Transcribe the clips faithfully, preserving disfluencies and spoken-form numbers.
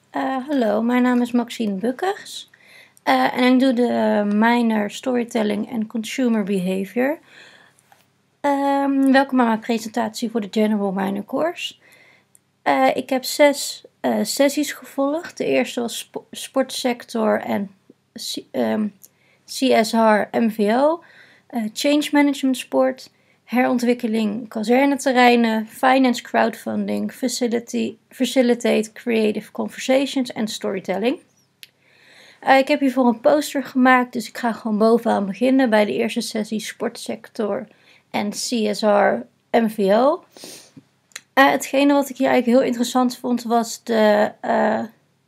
Uh, hallo, mijn naam is Maxine Bukkers uh, en ik doe de minor Storytelling en Consumer Behavior. Um, welkom aan mijn presentatie voor de General Minor Course. Uh, ik heb zes uh, sessies gevolgd. De eerste was sp- sportsector en C- um, C S R M V O, uh, Change Management Sport, herontwikkeling kazerneterreinen, finance crowdfunding, facility, facilitate creative conversations en storytelling. Uh, ik heb hiervoor een poster gemaakt, dus ik ga gewoon bovenaan beginnen bij de eerste sessie sportsector en C S R M V O. Uh, hetgene wat ik hier eigenlijk heel interessant vond was de, uh,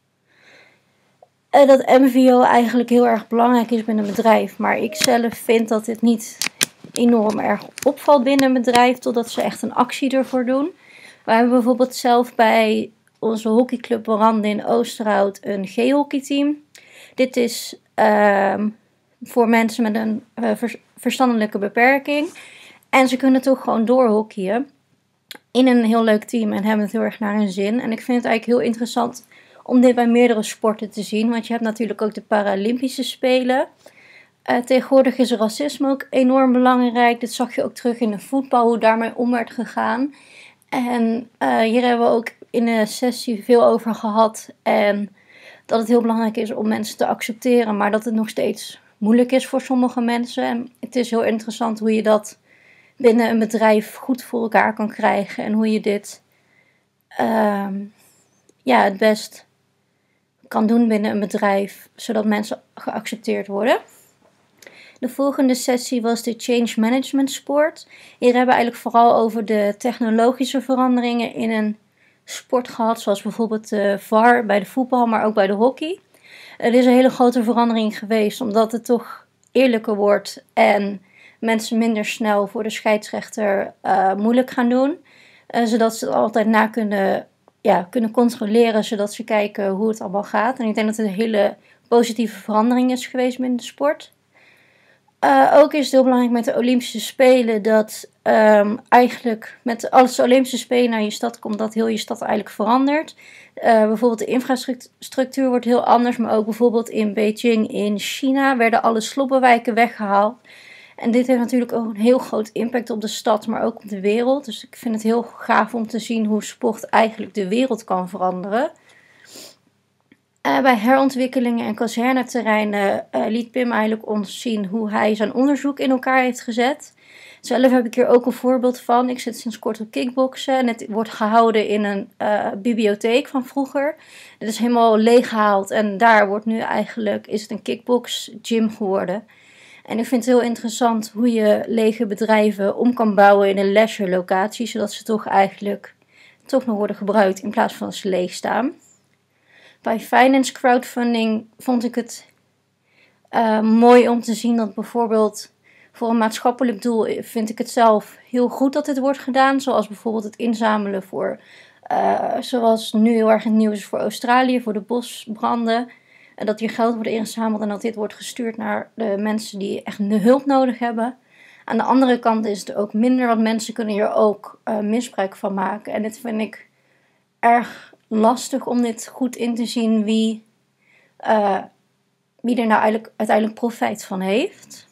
uh, dat M V O eigenlijk heel erg belangrijk is binnen een bedrijf. Maar ik zelf vind dat dit niet enorm erg opvalt binnen een bedrijf, totdat ze echt een actie ervoor doen. We hebben bijvoorbeeld zelf bij onze hockeyclub Warande in Oosterhout een G-hockeyteam. Dit is uh, voor mensen met een uh, ver- verstandelijke beperking. En ze kunnen toch gewoon doorhockeyen in een heel leuk team en hebben het heel erg naar hun zin. En ik vind het eigenlijk heel interessant om dit bij meerdere sporten te zien. Want je hebt natuurlijk ook de Paralympische Spelen. Uh, tegenwoordig is racisme ook enorm belangrijk. Dit zag je ook terug in de voetbal, hoe daarmee om werd gegaan. En uh, hier hebben we ook in de sessie veel over gehad. En dat het heel belangrijk is om mensen te accepteren, maar dat het nog steeds moeilijk is voor sommige mensen. En het is heel interessant hoe je dat binnen een bedrijf goed voor elkaar kan krijgen. En hoe je dit uh, ja, het best kan doen binnen een bedrijf, zodat mensen geaccepteerd worden. De volgende sessie was de Change Management Sport. Hier hebben we eigenlijk vooral over de technologische veranderingen in een sport gehad, zoals bijvoorbeeld de V A R bij de voetbal, maar ook bij de hockey. Er is een hele grote verandering geweest, omdat het toch eerlijker wordt en mensen minder snel voor de scheidsrechter uh, moeilijk gaan doen. Uh, zodat ze het altijd na kunnen, ja, kunnen controleren, zodat ze kijken hoe het allemaal gaat. En ik denk dat het een hele positieve verandering is geweest binnen de sport. Uh, ook is het heel belangrijk met de Olympische Spelen dat um, eigenlijk met als de Olympische Spelen naar je stad komt, dat heel je stad eigenlijk verandert. Uh, bijvoorbeeld de infrastructuur wordt heel anders, maar ook bijvoorbeeld in Beijing in China werden alle sloppenwijken weggehaald. En dit heeft natuurlijk ook een heel groot impact op de stad, maar ook op de wereld. Dus ik vind het heel gaaf om te zien hoe sport eigenlijk de wereld kan veranderen. Uh, bij herontwikkelingen en kazerneterreinen uh, liet Pim eigenlijk ons zien hoe hij zijn onderzoek in elkaar heeft gezet. Zelf heb ik hier ook een voorbeeld van. Ik zit sinds kort op kickboksen en het wordt gehouden in een uh, bibliotheek van vroeger. Dit is helemaal leeggehaald en daar wordt nu eigenlijk, is het een kickbox gym geworden. En ik vind het heel interessant hoe je lege bedrijven om kan bouwen in een leisure locatie, zodat ze toch eigenlijk toch nog worden gebruikt in plaats van dat ze leeg staan. Bij finance crowdfunding vond ik het uh, mooi om te zien dat bijvoorbeeld voor een maatschappelijk doel vind ik het zelf heel goed dat dit wordt gedaan. Zoals bijvoorbeeld het inzamelen voor, uh, zoals nu heel erg in het nieuws is voor Australië, voor de bosbranden. En dat hier geld wordt ingezameld en dat dit wordt gestuurd naar de mensen die echt hulp nodig hebben. Aan de andere kant is het ook minder, want mensen kunnen hier ook uh, misbruik van maken. En dit vind ik erg lastig om dit goed in te zien wie, uh, wie er nou eigenlijk, uiteindelijk profijt van heeft.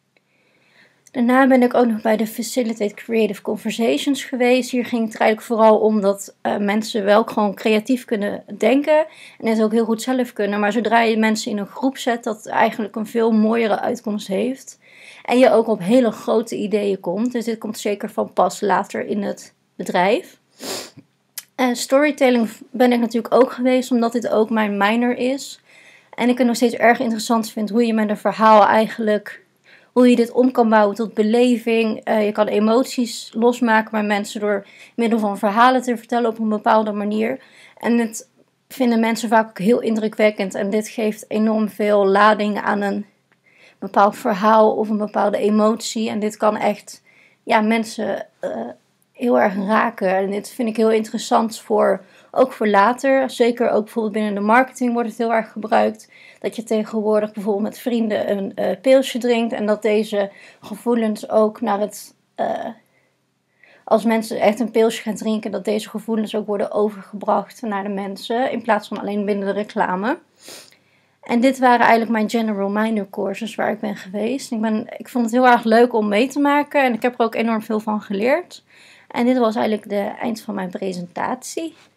Daarna ben ik ook nog bij de Facilitate Creative Conversations geweest. Hier ging het eigenlijk vooral om dat uh, mensen wel gewoon creatief kunnen denken. En het ook heel goed zelf kunnen. Maar zodra je mensen in een groep zet, dat het eigenlijk een veel mooiere uitkomst heeft. En je ook op hele grote ideeën komt. Dus dit komt zeker van pas later in het bedrijf. Uh, storytelling ben ik natuurlijk ook geweest, omdat dit ook mijn minor is. En ik het nog steeds erg interessant vind hoe je met een verhaal eigenlijk, hoe je dit om kan bouwen tot beleving. Uh, je kan emoties losmaken bij mensen door middel van verhalen te vertellen op een bepaalde manier. En dit vinden mensen vaak ook heel indrukwekkend. En dit geeft enorm veel lading aan een bepaald verhaal of een bepaalde emotie. En dit kan echt ja, mensen Uh, heel erg raken. En dit vind ik heel interessant voor, ook voor later. Zeker ook bijvoorbeeld binnen de marketing wordt het heel erg gebruikt. Dat je tegenwoordig bijvoorbeeld met vrienden een uh, pilsje drinkt. En dat deze gevoelens ook naar het, uh, als mensen echt een pilsje gaan drinken, dat deze gevoelens ook worden overgebracht naar de mensen, in plaats van alleen binnen de reclame. En dit waren eigenlijk mijn General Minor courses waar ik ben geweest. Ik, ben, ik vond het heel erg leuk om mee te maken en ik heb er ook enorm veel van geleerd. En dit was eigenlijk de eind van mijn presentatie.